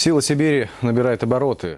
Сила Сибири набирает обороты.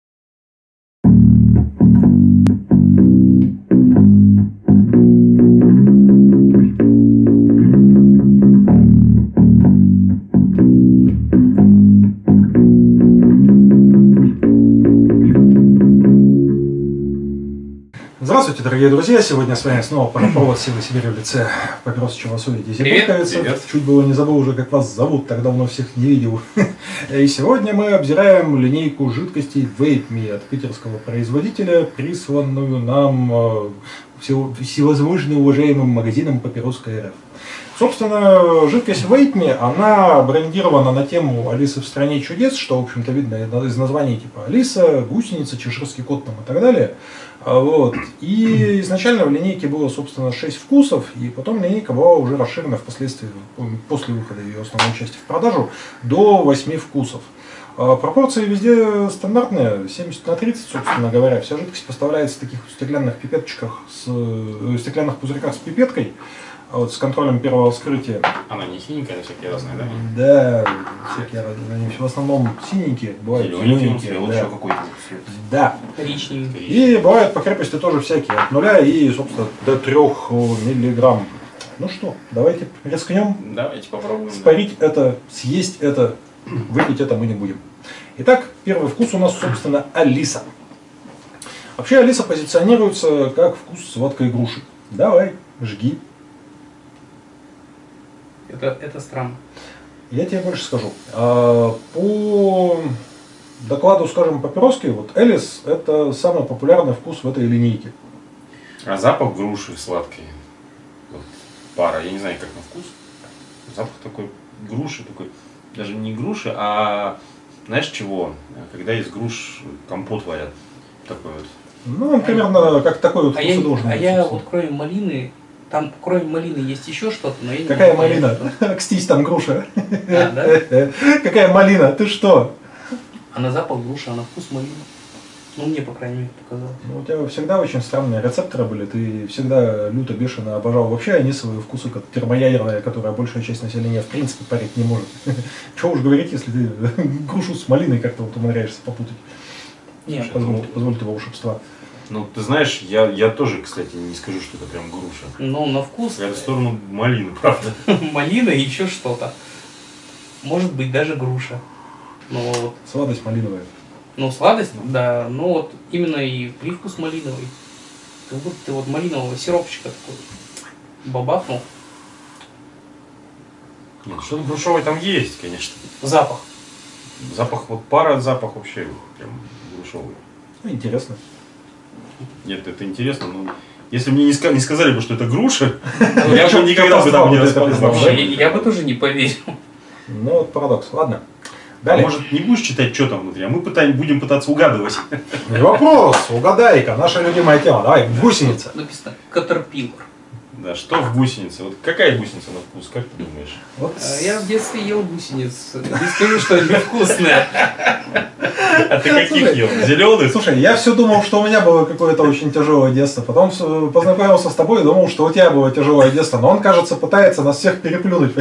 Здравствуйте, дорогие друзья! Сегодня с вами снова паропровод Силы Сибири в лице Папироса Чувасули Дизель. Чуть было не забыл уже, как вас зовут, так давно всех не видел. И сегодня мы обзираем линейку жидкостей VapeMe от питерского производителя, присланную нам всевозможно уважаемым магазином Папироска РФ. Собственно, жидкость VapeMe, она брендирована на тему Алисы в стране чудес, что, в общем-то, видно из названий типа Алиса, гусеница, чеширский кот там, и так далее. Вот. И изначально в линейке было, собственно, 6 вкусов, и потом линейка была уже расширена впоследствии, после выхода ее основной части в продажу, до 8 вкусов. Пропорции везде стандартные, 70/30, собственно говоря. Вся жидкость поставляется в таких стеклянных пипеточках, стеклянных пузырьках с пипеткой, вот, с контролем первого вскрытия. Она не синенькая, она всякие разные, да? Да, всякие разные. Они в основном синенькие, бывают зелененькие. Вот да. еще какой-то цвет. Да. Коричневый. И бывают по крепости тоже всякие, от 0 и, собственно, до 3 миллиграмм. Ну что, давайте рискнем. Давайте попробуем. Спарить это, съесть это, выпить это мы не будем. Итак, первый вкус у нас, собственно, Алиса. Вообще Алиса позиционируется как вкус сладкой груши. Давай, жги. Это странно. Я тебе больше скажу. По докладу, скажем, Папироски, вот Элис это самый популярный вкус в этой линейке. А запах груши сладкий. Вот, пара, я не знаю, как на вкус. Запах такой груши, такой, даже не груши, а знаешь чего? Когда из груш компот варят. Такой вот. Ну, он примерно как такой вот вкус и должен быть. Я вот кроме малины, там кроме малины есть еще что-то, но я не Какая могу малина? понять, Кстись, там груша. А, да? Какая малина? Ты что? А на запах груши, а на вкус малины. Ну, мне, по крайней мере, показалось. Ну, у тебя всегда очень странные рецепторы были. Ты всегда люто, бешено обожал вообще анисовые вкусы, как термоядерная, которая большая часть населения в принципе парить не может. Чего уж говорить, если ты грушу с малиной как-то вот умудряешься попутать. Нет. Позволь тебе волшебства. Ну, ты знаешь, я тоже, кстати, не скажу, что это прям груша. Ну, на вкус Я в сторону малины, правда. малина и еще что-то. Может быть, даже груша. Ну, вот. Сладость малиновая. Ну, сладость, да, но вот именно и привкус малиновый. Как будто ты вот малинового сиропчика такой бабахнул. Нет, что-то грушевое там есть, конечно. Запах. Запах, вот пара запах вообще прям грушевый. Ну, интересно. Нет, это интересно, но если мне не сказали бы, что это груша, Ну, я бы никогда бы там не распознал. Я бы тоже не поверил. Ну, вот парадокс. Ладно. А Далее. может, не будешь читать, что там внутри, а мы будем пытаться угадывать. Не вопрос. Угадай-ка. Наша любимая тема. Давай, гусеница. Написано Caterpillar. Да, что в гусенице? Вот какая гусеница на вкус, как ты думаешь? Вот. Я в детстве ел гусениц. Не скажу, что они вкусные. А ты каких ел? Зеленых? Слушай, я все думал, что у меня было какое-то очень тяжелое детство. Потом познакомился с тобой и думал, что у тебя было тяжелое детство. Но он, кажется, пытается нас всех переплюнуть.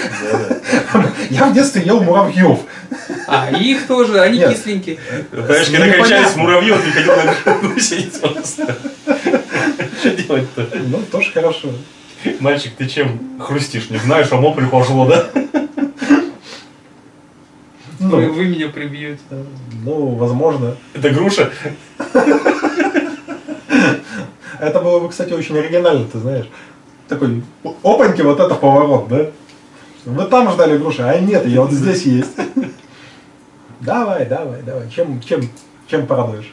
Я в детстве ел муравьев. А, их тоже, они Нет. кисленькие. Понимаешь, когда кончались муравьев, ты ходил на гусеницу просто. Что делать-то? Ну, тоже хорошо. Мальчик, ты чем хрустишь? Не знаешь, а мопль пошло, да? Вы меня прибьете. Ну, возможно. Это груша? Это было бы, кстати, очень оригинально, ты знаешь. Такой, опаньки, вот это поворот, да? Вы там ждали груши, а нет, ее вот здесь есть. Давай. Чем порадуешь?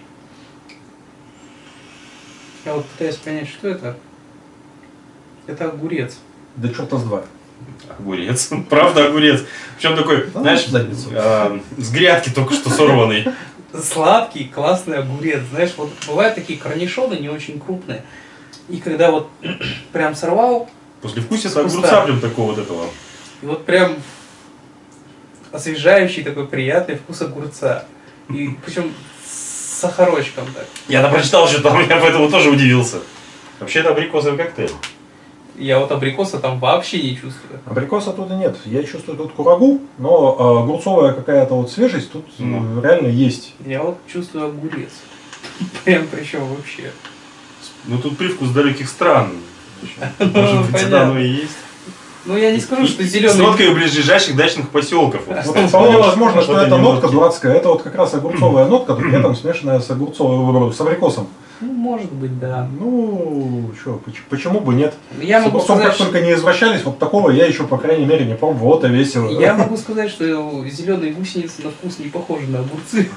Я вот пытаюсь понять, что это. Это огурец. Да черта с два. Огурец. Правда огурец. Причем такой, Да, знаешь, задницу. с грядки только что сорванный. Сладкий, классный огурец. Знаешь, вот бывают такие корнишоны не очень крупные. И когда вот прям сорвал, После вкуса Вкусно. огурца прям такого вот этого. и вот прям освежающий такой приятный вкус огурца. И причем с сахарочком так. Я прочитал что-то, я поэтому тоже удивился. Вообще это абрикосовый коктейль. Я вот абрикоса там вообще не чувствую. Абрикоса тут и нет. Я чувствую тут курагу, но огурцовая какая-то вот свежесть тут реально есть. Я вот чувствую огурец. Прям причем вообще. Ну тут привкус далеких стран. Может быть, это оно и есть. Ну я не скажу, что С зеленый. ноткой близлежащих дачных поселков. Вот вполне возможно, что это нотка дурацкая. Это вот как раз огурцовая нотка, при этом смешанная с абрикосом. Ну, может быть, да. Ну, что, почему бы нет? Я С могу огурцом сказать, как только не извращались, вот такого я еще, по крайней мере, не пробовал. Вот и весело. я могу сказать, что зеленые гусеницы на вкус не похожи на огурцы.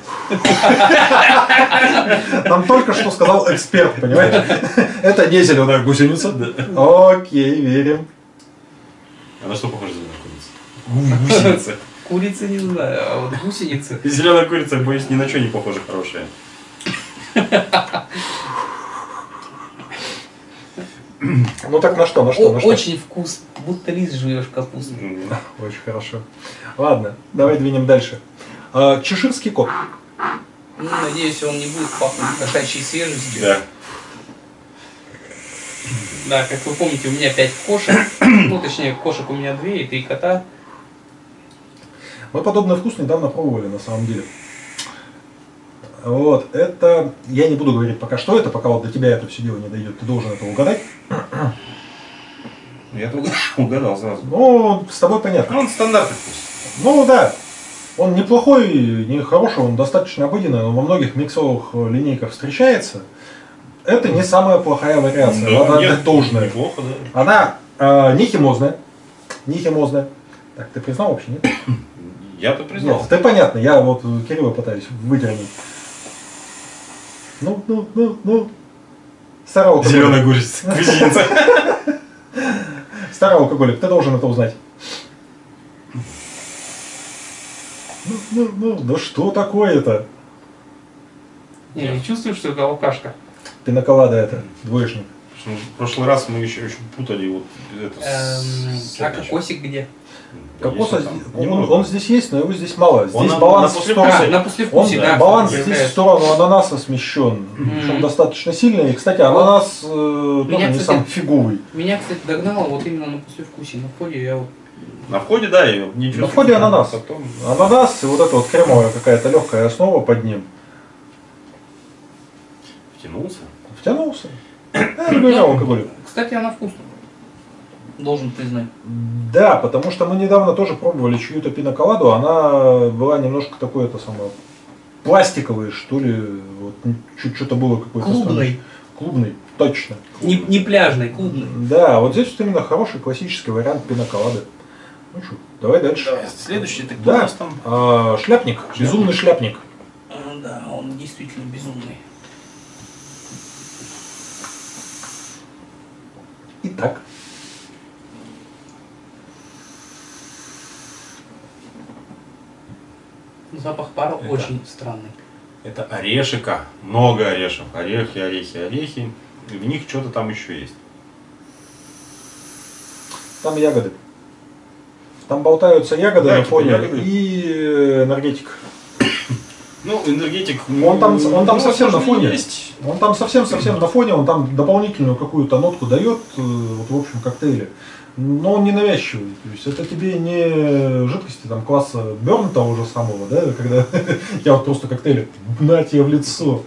Нам только что сказал эксперт, понимаешь? Это не зеленая гусеница. Окей, верим. А на что похоже зеленая курица? Гусеница. Курицы не знаю, а вот гусеницы. Зеленая курица, боюсь, ни на что не похожа хорошая. Ну так на что, на что, на что? Очень вкусно, будто лист жуешь капусту. Очень хорошо. Ладно, давай двинем дальше. Чеширский кот. Ну, надеюсь, он не будет пахнуть кошачьей свежестью. Да. Да, как вы помните, у меня 5 кошек. Ну, точнее, кошек у меня 2 и 3 кота. Мы подобный вкус недавно пробовали, на самом деле. Вот, это... Я не буду говорить пока что это, пока вот до тебя это все дело не дойдет. Ты должен это угадать. Я тут угадал сразу. Ну, с тобой понятно. Ну, он стандартный вкус. Ну, да. Он неплохой, не хороший, он достаточно обыденный, но во многих миксовых линейках встречается. Это не самая плохая вариация, Да, надо нет, отдать должное. Неплохо, да. Она не химозная. Не химозная. Так, ты признал вообще, нет? Я-то признал. Нет, ты понятно, я вот Кирилла пытаюсь выдернуть. Ну. Старый алкоголик. Зеленая гусеница. Старый алкоголик, ты должен это узнать. Да что такое-то? Не, я чувствую, что это алкашка. Пиноколада это, двоечник. В прошлый раз мы еще очень путали вот это А кокосик где? Кокоса, там он здесь есть, но его здесь мало. Здесь Он баланс на в сторону. На послевкусие, да. Баланс здесь в сторону ананаса смещен. Причем достаточно сильный. И, кстати, ананас тоже Меня, не кстати, самый фиговый. Меня, кстати, догнало вот именно на послевкусие. На входе я вот... На входе, да, я не чувствую. На входе ананас. Потом... Ананас и вот эта вот кремовая какая-то легкая основа под ним. Втянулся. Втянулся. Говорю, алкоголик. Кстати, она вкусная. Должен признать. Да, потому что мы недавно тоже пробовали чью-то пиноколаду, она была немножко такой, это самое, пластиковой, что ли, вот, что-то было какое-то Клубной. Клубный, точно. Не пляжной, клубной. Да, вот здесь вот именно хороший классический вариант пиноколады. Ну что, давай дальше. Давай, следующий, ты кто у Да, нас там? шляпник, безумный шляпник. Да, он действительно безумный. Итак, Запах пара Это- очень странный. Это орешека. Много орешек. Орехи, орехи, орехи. И в них что-то там еще есть. там ягоды. Там болтаются ягоды Да, на типа фоне ягоды. и энергетик. Ну, энергетик. Он там совсем на возможно, фоне. есть. Он там совсем на фоне, он там дополнительную какую-то нотку дает, вот в общем коктейле. Но он не навязчивый. То есть это тебе не жидкости там класса Берн того же самого, да, когда я вот просто коктейль на тебе в лицо.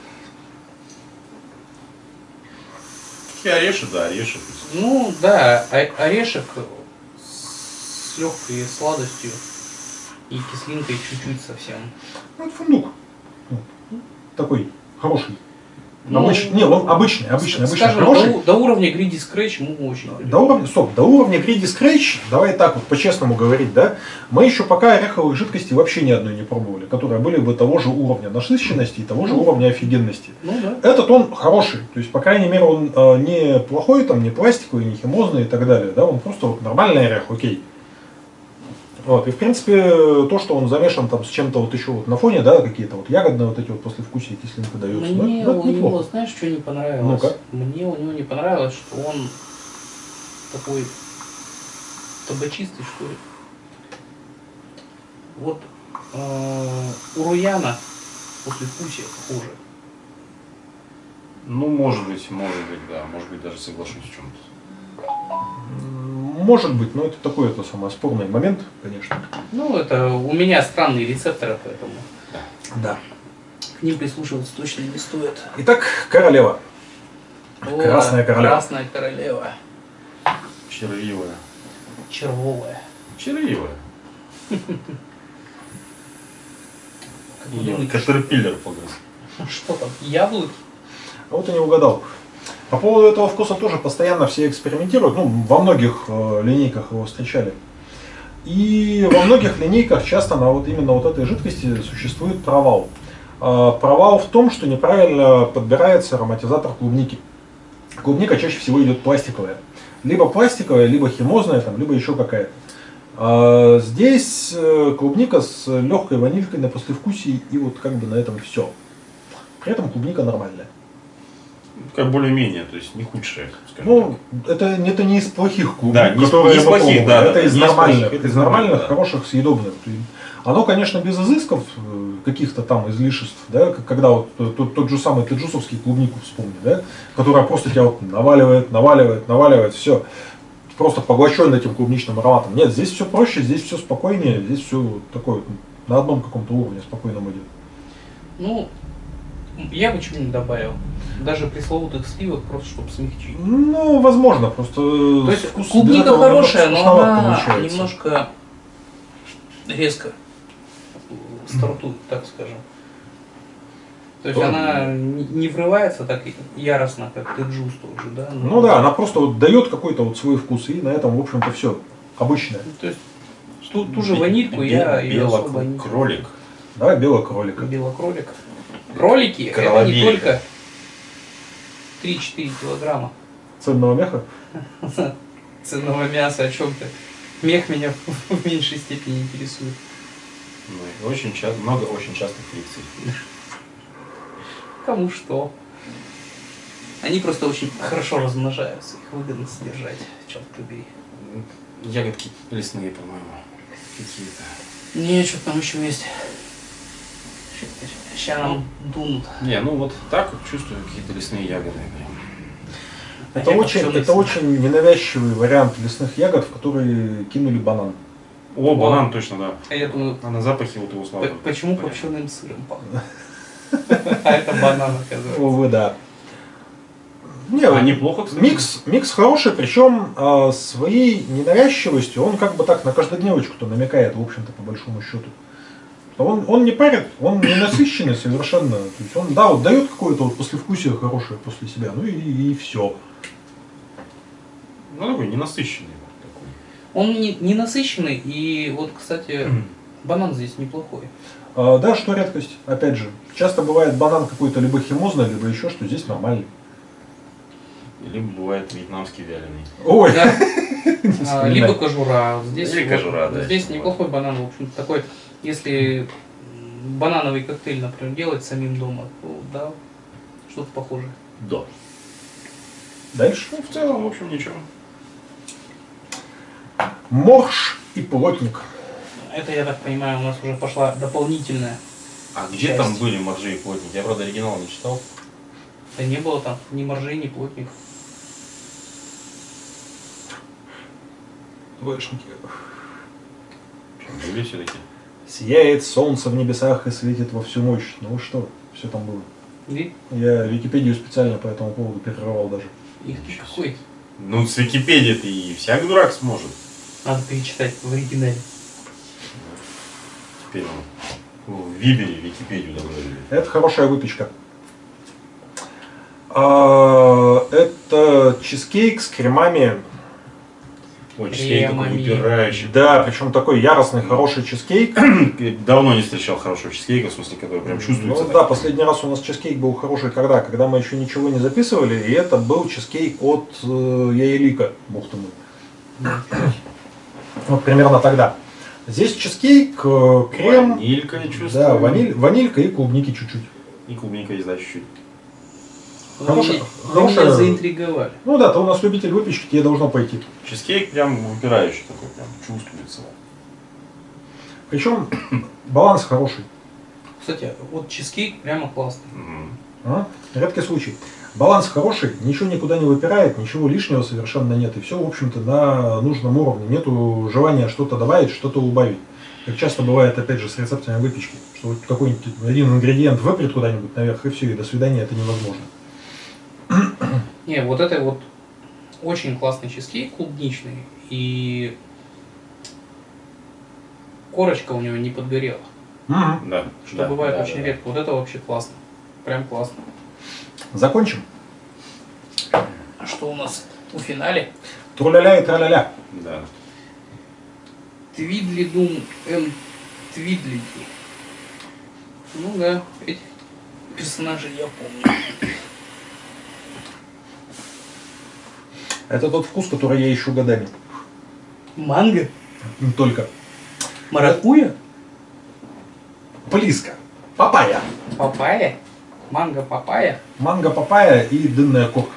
И орешек, да, орешек. Ну, да, орешек с легкой сладостью и кислинкой чуть-чуть совсем. Ну, это фундук. Вот. Такой хороший. Ну, Не, он обычный, скажем, хороший. до уровня Greedy Scratch мы очень До уровня Greedy Scratch, давай так вот по-честному говорить, да, мы еще пока ореховых жидкостей вообще ни одной не пробовали, которые были бы того же уровня насыщенности и того же уровня офигенности. Ну да. Этот он хороший, то есть, по крайней мере, он не плохой, там, не пластиковый, не химозный и так далее, да, он просто вот нормальный орех, окей. Вот, и в принципе, то, что он замешан там с чем-то вот еще вот на фоне, да, какие-то вот ягодные вот эти вот послевкусия кислинка даются, Мне да, это у него, неплохо. знаешь, что не понравилось? Ну-ка. Мне у него не понравилось, что он такой табачистый, что ли. Вот у Руяна послевкусие похоже. Ну, может быть, да. Может быть, даже соглашусь в чем-то. Может быть, но это такой это самый спорный момент, конечно. Ну, это у меня странные рецепторы, поэтому Да. к ним прислушиваться точно не стоит. Итак, королева. О, Красная королева. Красная королева. Червивая. Червовая. Червивая. Думаете, Катерпиллер погрыз. что там, яблоки? А вот и не угадал. По поводу этого вкуса тоже постоянно все экспериментируют. Ну, во многих линейках его встречали. И во многих линейках часто на вот именно вот этой жидкости существует провал. Провал в том, что неправильно подбирается ароматизатор клубники. Клубника чаще всего идет пластиковая. Либо пластиковая, либо химозная, там, либо еще какая-то. Здесь клубника с легкой ванилькой на послевкусии, и вот как бы на этом все. При этом клубника нормальная. Как более-менее, то есть не худшая, скажем Ну, это не из плохих клубник, Да, не из- которые не из я плохих, попробовал. да, Это да, из не из нормальных, плохих, из нормальных, да. хороших, съедобных. Оно, конечно, без изысков, каких-то там излишеств, да, когда вот тот же самый таджусовский клубнику вспомни, да, которая просто тебя вот наваливает, все. Просто поглощен этим клубничным ароматом. Нет, здесь все проще, здесь все спокойнее, здесь все такое вот на одном каком-то уровне спокойном идет. Ну, я бы чего-нибудь добавил. Даже пресловутых сливок, просто чтобы смягчить. Ну, возможно, просто То есть вкус без клубника этого немного хорошая, но скучноват она получается. немножко резко стартует, так скажем. То есть она не врывается так яростно, как джуз тот же, да? но- Ну да, она просто вот дает какой-то вот свой вкус, и на этом, в общем-то, все обычное. То есть ту же ванильку я ее особо не... Кролик. Да, белый кролик. Белокролик. Кролики это не Кролобелька. только 3-4 килограмма Цельного меха. ценного мяса, о чем ты. Мех меня в меньшей степени интересует. Ну, и очень часто, много очень частых фрикций. Кому что. Они просто очень хорошо размножаются, их выгодно содержать, черт побери. Ягодки лесные, по-моему. Какие-то. Не, что там еще есть. Сейчас нам дунут. Не, ну вот так вот чувствую какие-то лесные ягоды. Это очень ненавязчивый вариант лесных ягод, в которые кинули банан. О, банан точно, да. А я думаю, А на запахе вот его слава. почему копченым сыром пахнет? А это банан, оказывается. Увы, да. Не, А неплохо, кстати. микс хороший, причем своей ненавязчивостью он как бы так на каждодневочку-то намекает, в общем-то, по большому счету. Он не парит, он не насыщенный совершенно. То есть он, да, вот дает какое-то вот послевкусие хорошее после себя, ну и все. Ну такой ненасыщенный. Такой. Он не насыщенный, и вот, кстати, банан здесь неплохой. Да, что редкость, опять же. Часто бывает банан какой-то либо химозный, либо еще что, здесь нормальный. Либо бывает вьетнамский вяленый. Ой, Да. не вспоминай. Либо кожура. Здесь, Или кожура, да, здесь если неплохой банан, в общем-то, такой, если банановый коктейль, например, делать самим дома, то да, что-то похожее. Да. Дальше. Ну, в целом, в общем, ничего. Морж и плотник. Это, я так понимаю, у нас уже пошла дополнительная. А где Часть. там были моржи и плотники? Я, правда, оригинал не читал. Да не было там ни моржей, ни плотников. Двоечники. Были все-таки. Сияет солнце в небесах и светит во всю мощь. Ну что, все там было. И Я Википедию специально по этому поводу перерывал даже. их ты какой? Ну, с Википедии-то и всяк дурак сможет. Надо перечитать в оригинале. Теперь он в Вибере Википедию добавили. Это хорошая выпечка. Это чизкейк с кремами. Ой, чизкейк такой Кремами. выпирающий. Да, причем такой яростный, хороший чизкейк. Давно не встречал хорошего чизкейка, в смысле, который прям чувствуется. Ну да, последний раз у нас чизкейк был хороший когда? Когда мы еще ничего не записывали, и это был чизкейк от Яелика, бог ты мой. Вот примерно тогда. Здесь чизкейк, крем, Ванилька, я чувствую. да, ванилька и клубники чуть-чуть. И клубника есть, да, чуть-чуть. Вы меня заинтриговали. Ну да, ты у нас любитель выпечки, тебе должно пойти. Чизкейк прям выпирающий такой, прям чувствуется. Причем баланс хороший. Кстати, вот чизкейк прямо классный. Мгм. Редкий случай. Баланс хороший, ничего никуда не выпирает, ничего лишнего совершенно нет. И все, в общем-то, на нужном уровне. Нету желания что-то добавить, что-то убавить. Как часто бывает, опять же, с рецептами выпечки. Что вот какой-нибудь один ингредиент выпрет куда-нибудь наверх, и все, и до свидания, это невозможно. Не, вот это вот очень классный чизкейк клубничный, и корочка у него не подгорела. Да. Что да, бывает да, очень да. редко. Вот это вообще классно. Прям классно. Закончим. Что у нас у финале? Труля-ля и траля-ля. Да. Твидлидум Твидлиди. Ну да, этих персонажей я помню. Это тот вкус, который я ищу годами. Манго? Не только. Маракуйя? Близко. Папайя. Папайя? Манго папайя? Манго, папайя и дынная корка.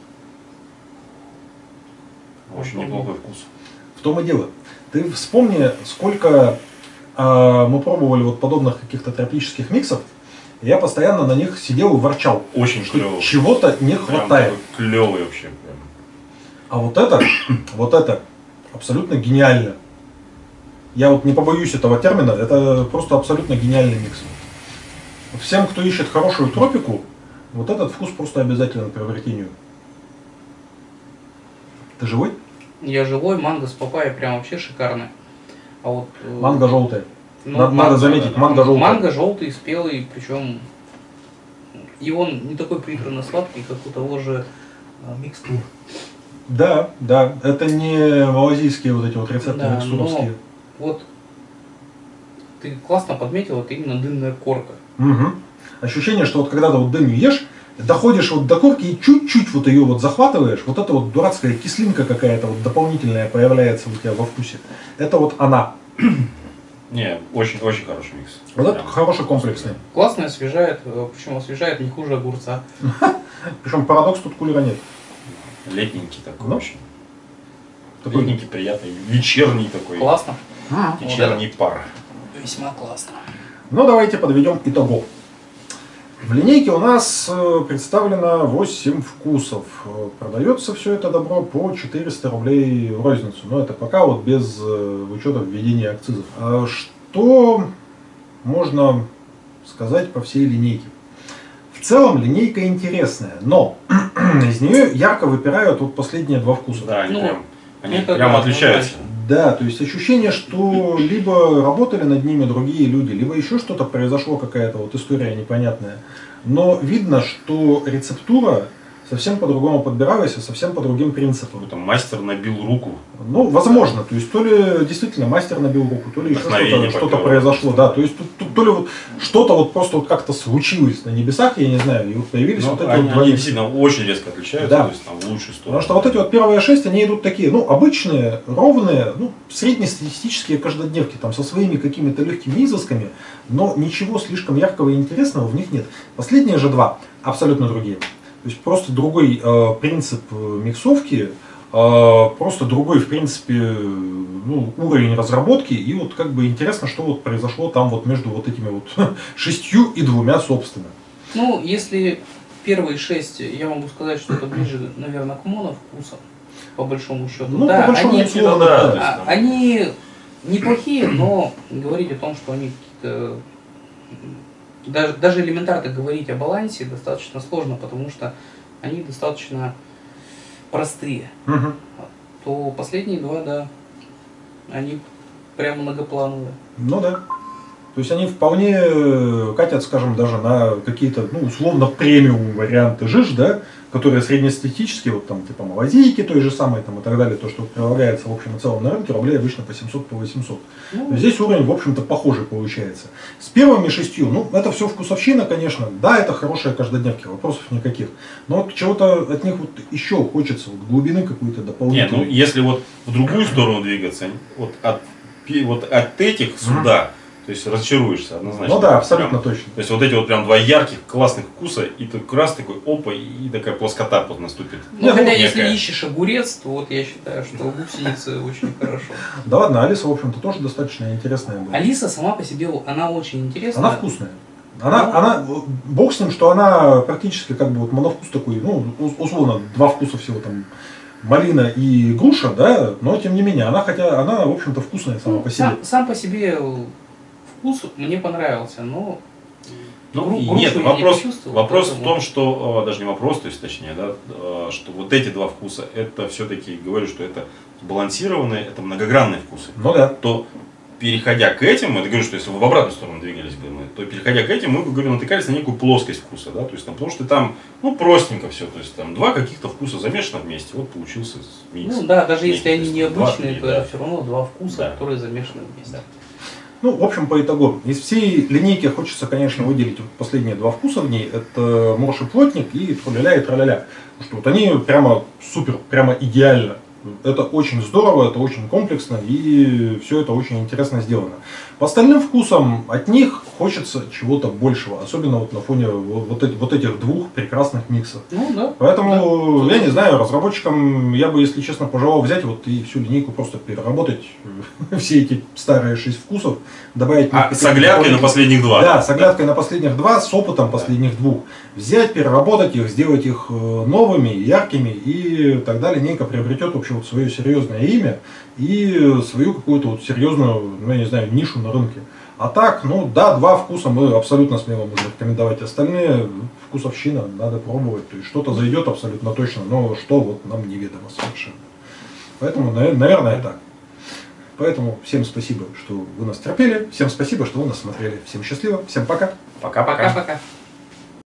Очень неплохой вкус. В том и дело. Ты вспомни, сколько мы пробовали вот подобных каких-то тропических миксов, и я постоянно на них сидел и ворчал. Очень что клёво. чего-то не Прям хватает. клевый вообще. Прям. А вот это абсолютно гениально. Я вот не побоюсь этого термина, это просто абсолютно гениальный микс. Всем, кто ищет хорошую тропику, вот этот вкус просто обязателен к приобретению. Ты живой? Я живой, манго с папайей прям вообще шикарный. А вот... Манго желтая. ну, Надо заметить, манго желтая. Манго желтый, спелый, причем и он не такой приторно-сладкий, как у того же микстур. Да, да, это не малазийские вот эти вот рецепты Да, микстуровские. Вот ты классно подметил, это именно дынная корка. Угу. Ощущение, что вот когда ты вот дыню ешь, доходишь вот до корки и чуть-чуть вот ее вот захватываешь, вот эта вот дурацкая кислинка какая-то вот дополнительная появляется у тебя во вкусе. Это вот она. Не, очень-очень хороший микс. Вот это Прям. хороший комплексный. Классно освежает, причем освежает не хуже огурца. Причем парадокс тут кулера нет. Летненький такой Ну, очень. такой- Летненький, приятный, вечерний такой. Классно? Вечерний пар. Весьма классно. Ну давайте подведем итогов. В линейке у нас представлено 8 вкусов. Продается все это добро по 400 рублей в розницу. Но это пока вот без учета введения акцизов. А что можно сказать по всей линейке? В целом линейка интересная, но из нее ярко выпирают вот последние два вкуса. Да, они Ну, они это прям да, отличаются. Да, то есть ощущение, что либо работали над ними другие люди, либо еще что-то произошло, какая-то вот история непонятная. Но видно, что рецептура совсем по-другому подбиралась и совсем по другим принципам. Какой-то мастер набил руку. Ну, возможно, то есть то ли действительно мастер набил руку, то ли еще Вдохновение что-то попёрло. произошло, да, то есть то ли вот что-то вот просто вот как-то случилось на небесах, я не знаю, и вот появились Ну, вот эти они, вот они двоих. действительно очень резко отличаются, Да. то есть там в лучшую сторону. Потому что вот эти вот первые 6, они идут такие, ну, обычные, ровные, ну, среднестатистические каждодневки, там, со своими какими-то легкими изысками, но ничего слишком яркого и интересного в них нет. Последние же два абсолютно другие. То есть просто другой принцип миксовки, просто другой, в принципе, ну, уровень разработки, и вот как бы интересно, что вот произошло там вот между вот этими вот 6 и 2, собственно. Ну, если первые 6, я могу сказать, что это ближе, наверное, к моновкусам, по большому счету. Ну, да, по большому они, счету, да, да. то есть там- они неплохие, но говорить о том, что они какие-то... Даже элементарно говорить о балансе достаточно сложно, потому что они достаточно простые. Мгм. То последние два, да, они прям многоплановые. Ну да. То есть они вполне катят, скажем, даже на какие-то, ну, условно, премиум варианты жиж, да, которые среднестатистические, вот там, типа малазийки той же самой, там, и так далее, то, что прилагается в общем и целом на рынке, рублей обычно по 700, по 800. Ну, Здесь уровень, в общем-то, похожий получается. С первыми 6, ну, это все вкусовщина, конечно, да, это хорошие каждодневки, вопросов никаких, но вот чего-то от них вот еще хочется, вот глубины какой-то Нет, дополнительной. ну если вот в другую сторону двигаться, вот от этих сюда, то есть разочаруешься однозначно. Ну да, абсолютно Прям. точно. То есть вот эти вот прям два ярких, классных вкуса, и ты раз такой опа, и такая плоскота вот наступит. ну, хотя некая. если ищешь огурец, то вот я считаю, что гусеницы очень хорошо. Да ладно, Алиса, в общем-то, тоже достаточно интересная была. Алиса сама по себе, она очень интересная. Она вкусная. Она, бог с ним, что она практически как бы вот моновкус такой, ну, условно, два вкуса всего там, малина и груша, да, но тем не менее, она, хотя она, в общем-то, вкусная сама по себе. Сам по себе вкус мне понравился, но нет, вопрос в том, что, даже не вопрос, то есть точнее, да, что вот эти два вкуса, это все-таки, говорю, что это сбалансированные, это многогранные вкусы. Ну да. То переходя к этим, это говорю, что если мы в обратную сторону двигались бы, то переходя к этим, мы бы, говорю, натыкались на некую плоскость вкуса, да, то есть там, потому что там, ну, простенько все, то есть там два каких-то вкуса замешано вместе, вот получился микс. Ну да, даже если они необычные, то да. это все равно два вкуса, Да. которые замешаны вместе. Ну, в общем, по итогу, из всей линейки хочется, конечно, выделить вот последние два вкуса в ней. Это морж и плотник и труляля и траляля. Потому что вот они прямо супер, прямо идеально. Это очень здорово, это очень комплексно и все это очень интересно сделано. По остальным вкусам от них хочется чего-то большего, особенно вот на фоне вот этих двух прекрасных миксов. Ну да. Поэтому, да. я не знаю, разработчикам я бы, если честно, пожелал взять вот и всю линейку просто переработать, все эти старые 6 вкусов, добавить... с оглядкой на последних два. Да, с оглядкой на последних два, с опытом последних двух. Взять, переработать их, сделать их новыми, яркими, и тогда линейка приобретет вообще вот свое серьезное имя и свою какую-то вот серьезную, ну, я не знаю, нишу на рынке. А так, ну да, два вкуса мы абсолютно смело можем рекомендовать. Остальные вкусовщина, надо пробовать. То есть что-то зайдет абсолютно точно, но что вот нам неведомо совершенно. Поэтому, наверное, так. Поэтому всем спасибо, что вы нас терпели. Всем спасибо, что вы нас смотрели. Всем счастливо. Всем пока. Пока-пока. Пока-пока.